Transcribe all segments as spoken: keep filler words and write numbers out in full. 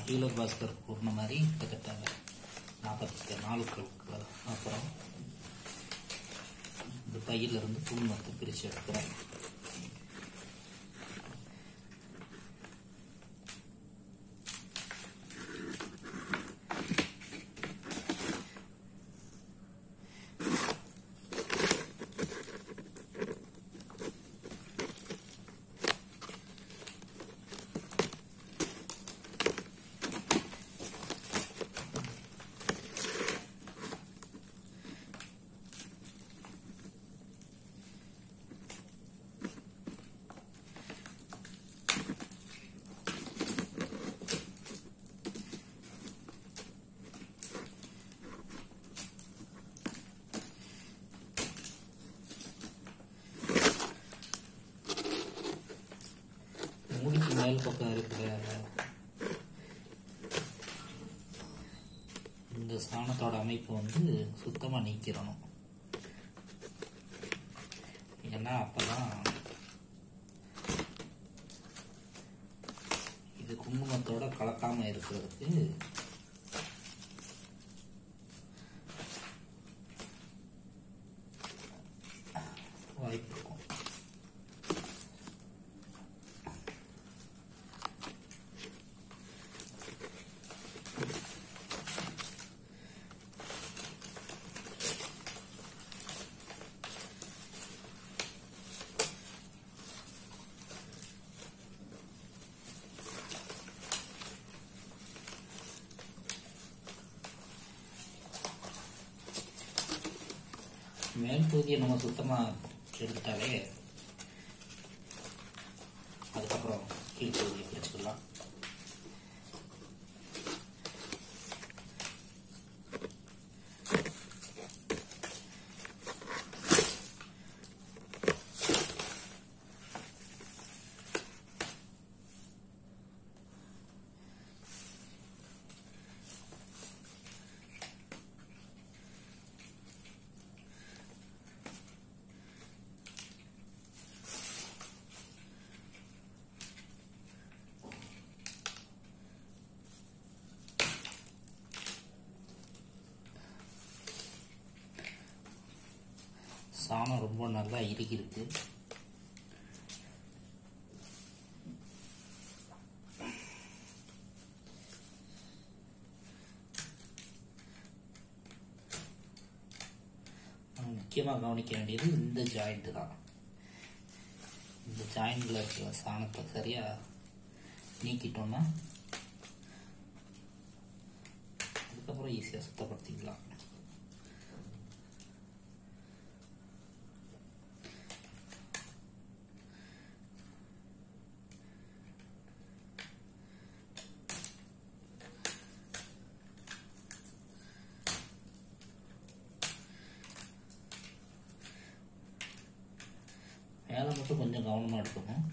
Healer Bhaskar கூட்டின மாதிரி கிட்டத்தட்ட நாற்பத்தி நாளுக்கு அப்புறம் இந்த பையிலிருந்து குங்குமத்தை பிரித்து எடுக்கிறேன். மூடிக்கு மேல் பக்கம் இருக்கிற இந்த சாணத்தோட அமைப்பு வந்து சுத்தமாக நீக்கிடணும். ஏன்னா அப்பதான் இது குங்குமத்தோட கலக்காம இருக்கிறதுக்கு வாய்ப்பு இருக்கும். மேல் பகுதியை நம்ம சுத்தமாக எடுத்துட்டாலே அதுக்கப்புறம் கீழ் பகுதியை பிரிச்சுக்கலாம். சாணம் ரொம்ப நல்லா இறுகிருக்கு. முக்கியமாக கவனிக்க வேண்டியது இந்த ஜாயிண்ட் தான். இந்த ஜாயிண்ட்ல இருக்கிற சாணத்தை சரியா நீக்கிட்டோம்னா அதுக்கப்புறம் ஈஸியாக சுத்தப்படுத்திக்கலாம். மேலே மட்டும் கொஞ்சம் கவனமாக எடுக்கணும்.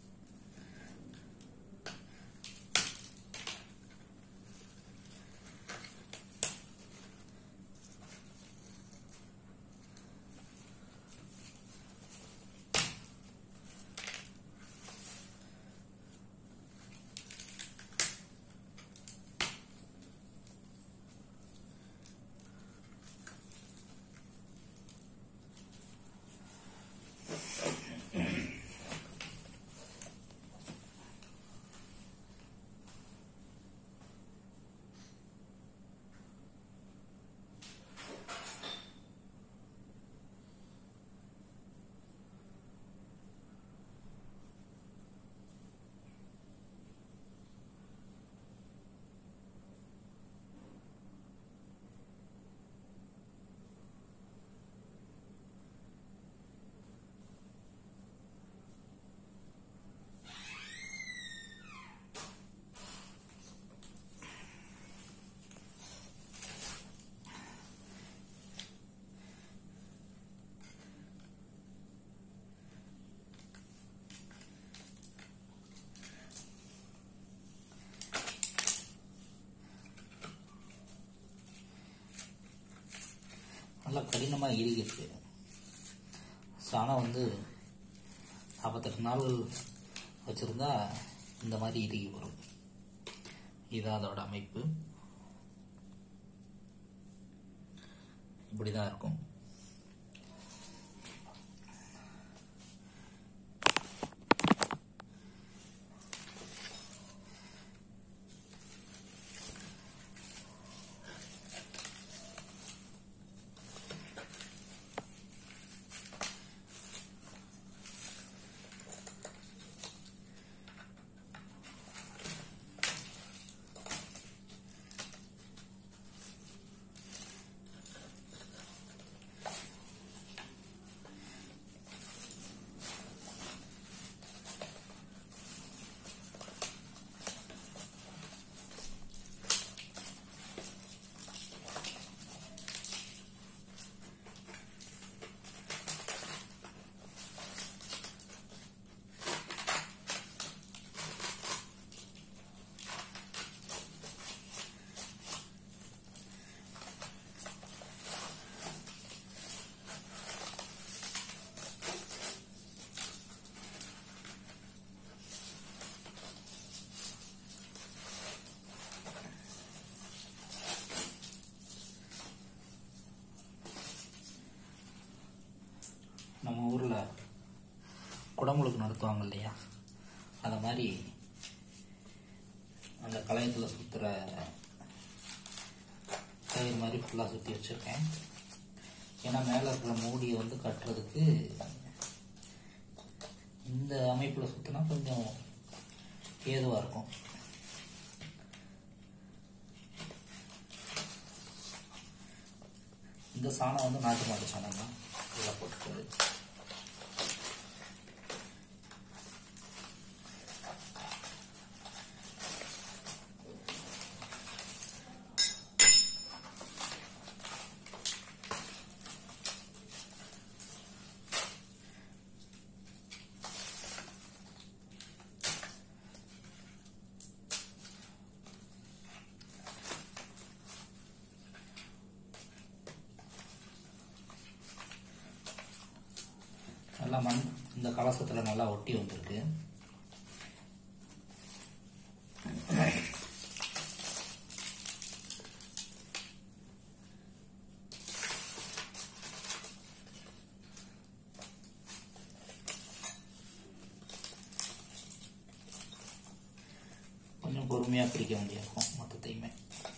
நல்லா கடினமாக இறுகிருக்கு. சாணம் வந்து நாற்பத்தெட்டு நாள் வச்சுருந்தா இந்த மாதிரி இறுகி வரும். இதான் அதோட அமைப்பு. இப்படிதான் இருக்கும். நம்ம ஊரில் குடமுழுக்கு நடத்துவாங்க இல்லையா, அதை மாதிரி அந்த கலையத்தில் சுற்றுற கயிறு மாதிரி ஃபுல்லாக சுற்றி வச்சுருக்கேன். ஏன்னா மேலே இருக்கிற மூடியை வந்து கட்டுறதுக்கு இந்த அமைப்பில் சுற்றினா கொஞ்சம் ஏதுவாக இருக்கும். இந்த சாணம் வந்து நாட்டு மாட்டு சாணம் தான் இதில் போட்டுக்கிறது. நல்லா மண் இந்த கலசத்தில் நல்லா ஒட்டி வந்திருக்கு. கொஞ்சம் பொறுமையாக பிரிக்க வேண்டியிருக்கும் மொத்தத்தையுமே.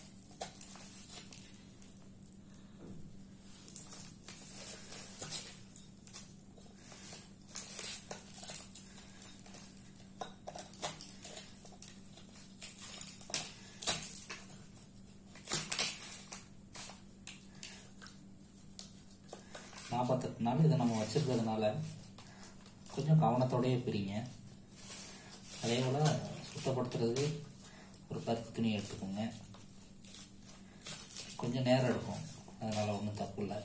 நாற்பத்தெட்டு நாள் இதை நம்ம வச்சிருக்கிறதுனால கொஞ்சம் கவனத்தோடயே பிரிங்க. அதே போல் சுத்தப்படுத்துறது ஒரு பருத்தி துணி எடுத்துக்கோங்க. கொஞ்சம் நேரம் எடுக்கும், அதனால் ஒன்றும் தப்பு இல்லை.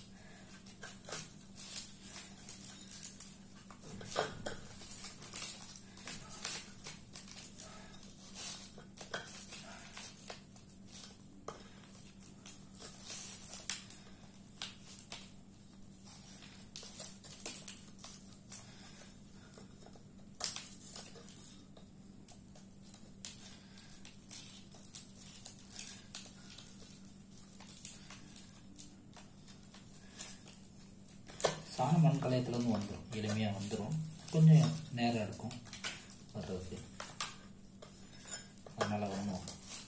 சாண மண் கலையத்துலேருந்து வந்துடும், எளிமையாக வந்துடும். கொஞ்சம் நேரம் எடுக்கும் வர்றதுக்கு, அதனால் ஒன்றும்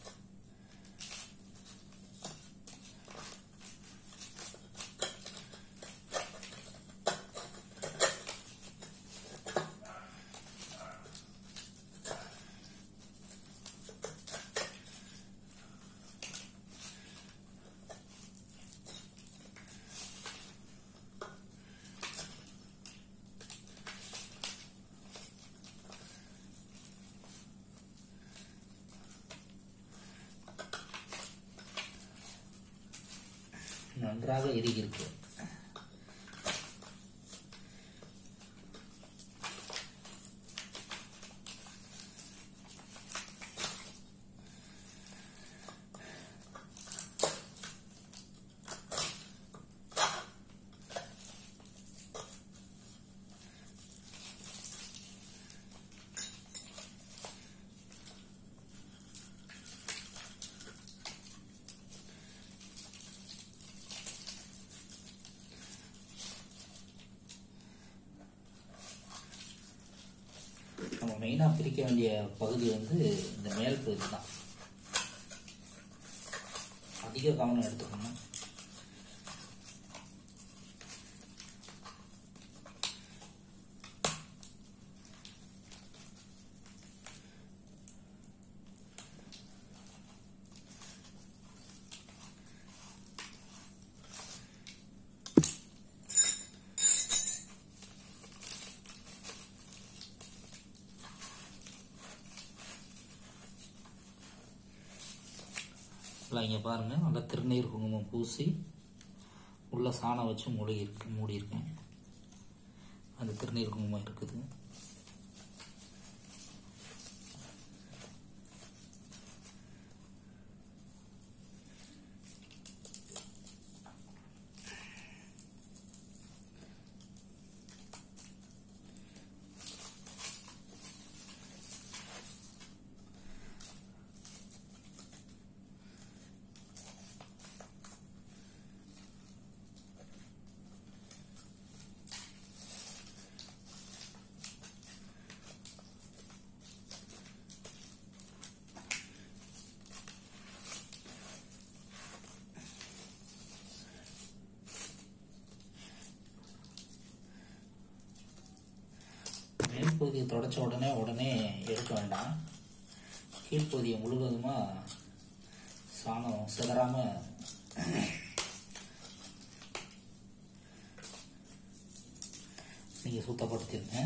நன்றாக இறுகியிருக்கு. மெயினாக பிரிக்க வேண்டிய பகுதி வந்து இந்த மேல் பகுதி தான். அதிக கவனம் எடுத்துக்கணும். இங்கே பாருங்கள், நல்லா திருநீர் குங்குமம் பூசி உள்ள சாணம் வச்சு மூடி இருக்கு மூடியிருக்கேன். அந்த திருநீர் குங்குமம் இருக்குது. மேல்பகுதியை தொடச்ச உடனே உடனே எடுக்க வேண்டாம். கீழ்ப்பகுதியை முழுவதுமாக சாணம் சிதறாம நீங்கள் சுத்தப்படுத்திருங்க.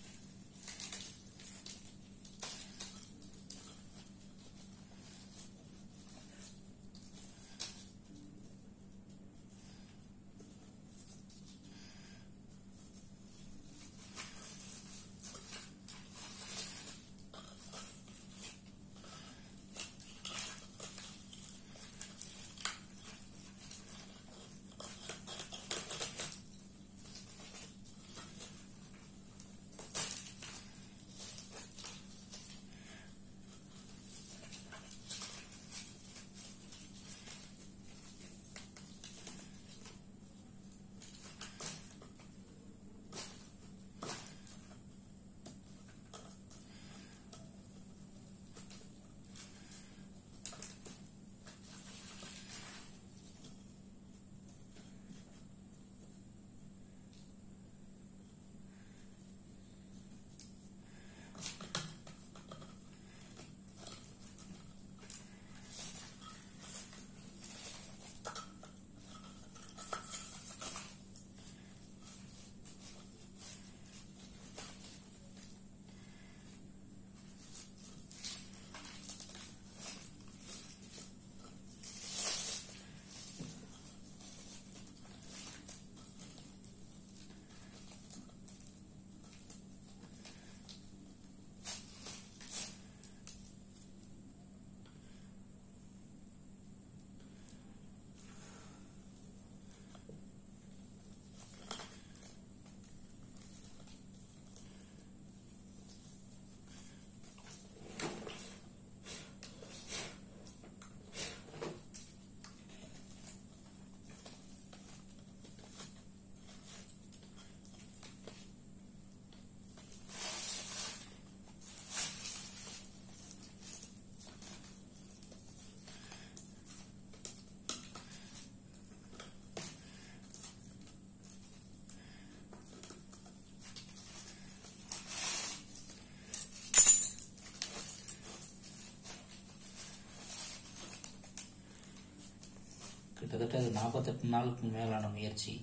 கிட்டத்தட்ட அது நாற்பத்தெட்டு நாளுக்கு மேலான முயற்சி.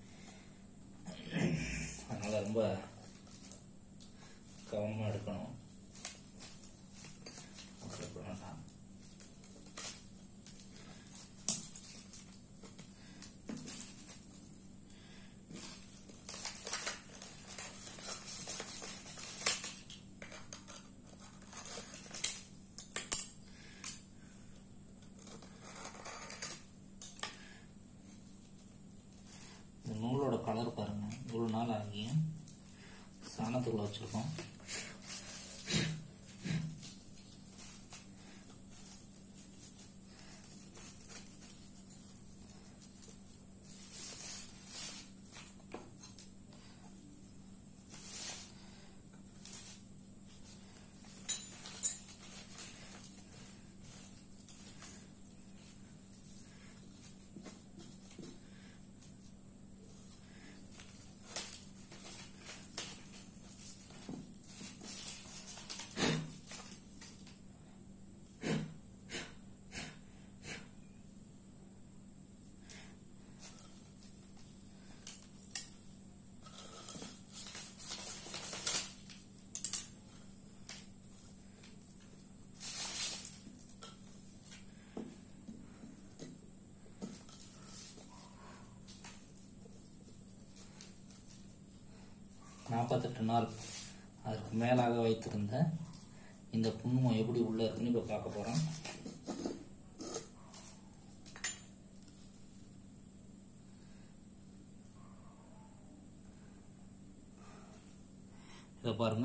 அதனால ரொம்ப கவனமாக எடுக்கணும். நூலோட கலர் பாருங்க, இவ்வளோ நாள் ஆகியும் சாணத்துக்குள்ள வச்சிருக்கோம். நாற்பத்தெட்டு நாள் அதற்கு மேலாக வைத்திருந்த இந்த குங்குமம் எப்படி உள்ள இருக்குன்னு இப்போ பார்க்க போகிறோம். இதை பாருங்க.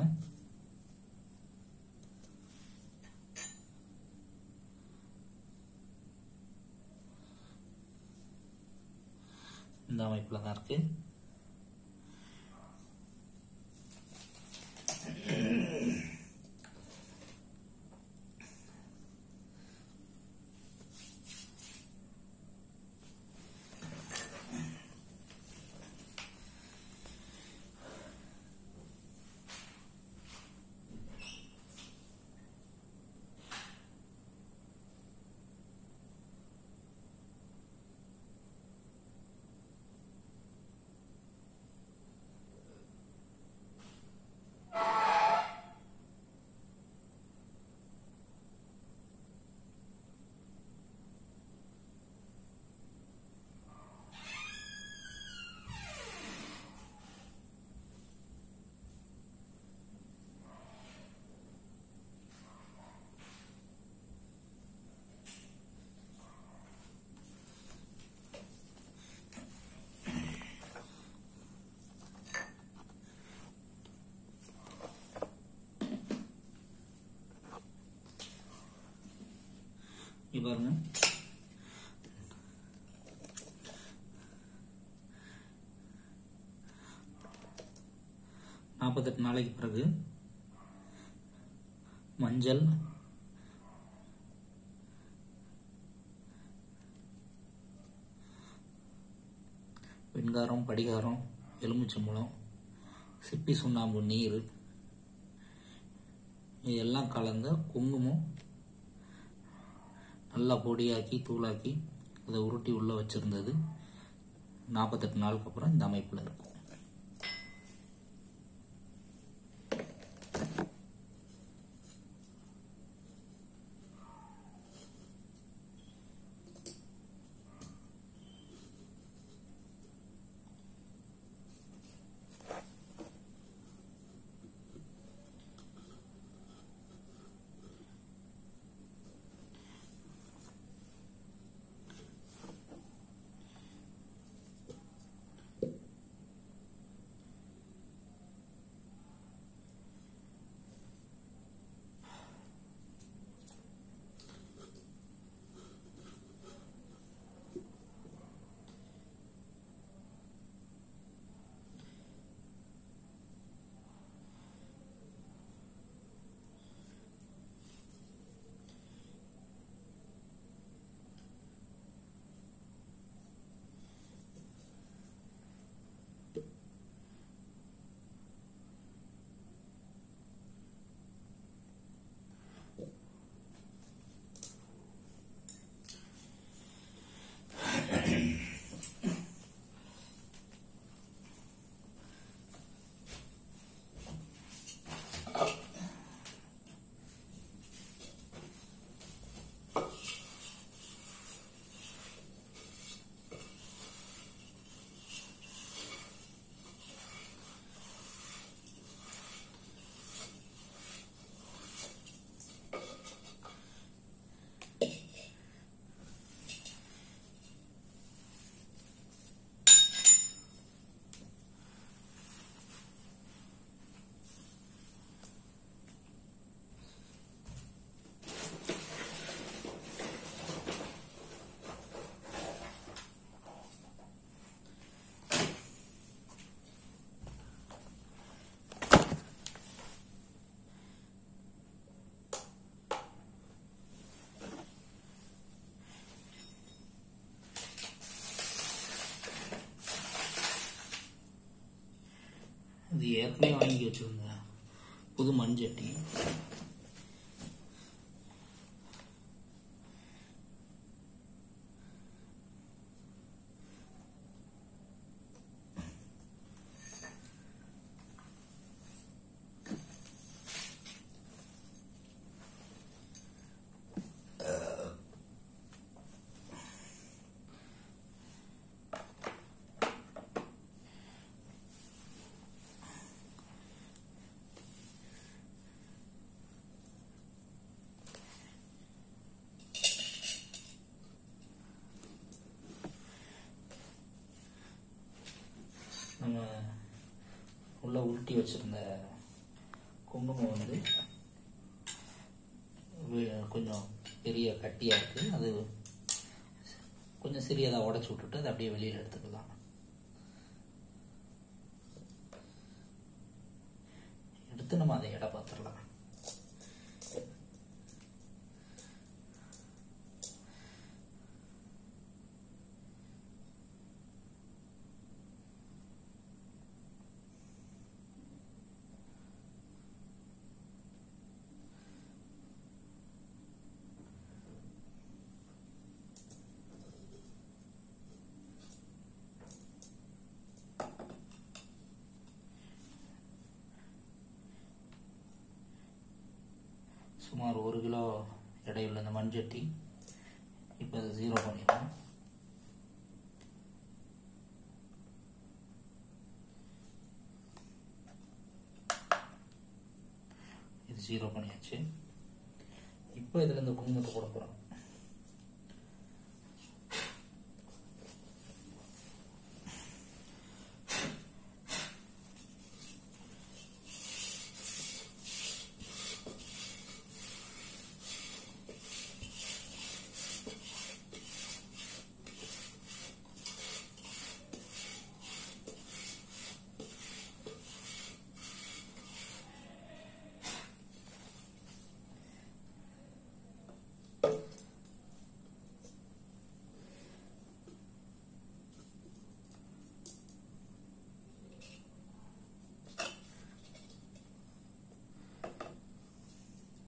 இந்த அமைப்பில் தான் இருக்கு. பாருங்க, நாற்பத்தெட்டு நாளைக்கு பிறகு மஞ்சள், வெண்காரம், படிகாரம், எலுமிச்சம்பழம், சிப்பி சுண்ணாம்பு நீர் இதெல்லாம் கலந்த குங்குமம் நல்லா பொடியாக்கி தூளாக்கி அதை உருட்டி உள்ள வச்சிருந்தது நாற்பத்தெட்டு நாளுக்கு அப்புறம் இந்த அமைப்பில் இருக்கும். இது ஏற்கனவே வாங்கி வச்சிருந்தேன் புது மண்சட்டி. உள்ள உருட்டி வச்சிருந்த குங்குமம் வந்து கொஞ்சம் பெரிய கட்டியாக இருக்குது. அது கொஞ்சம் சிறியதாக உடச்சி விட்டுட்டு அதை அப்படியே வெளியில் எடுத்துக்கலாம். எடுத்து நம்ம அதை எடை பார்த்துடலாம். சுமார் ஒரு கிலோ எடையுள்ள இந்த மண்சட்டி இப்போ அதை ஜீரோ பண்ணிடலாம். இது ஜீரோ பண்ணியாச்சு. இப்போ இதில் இந்த குங்குமத்தை போட போகிறோம்.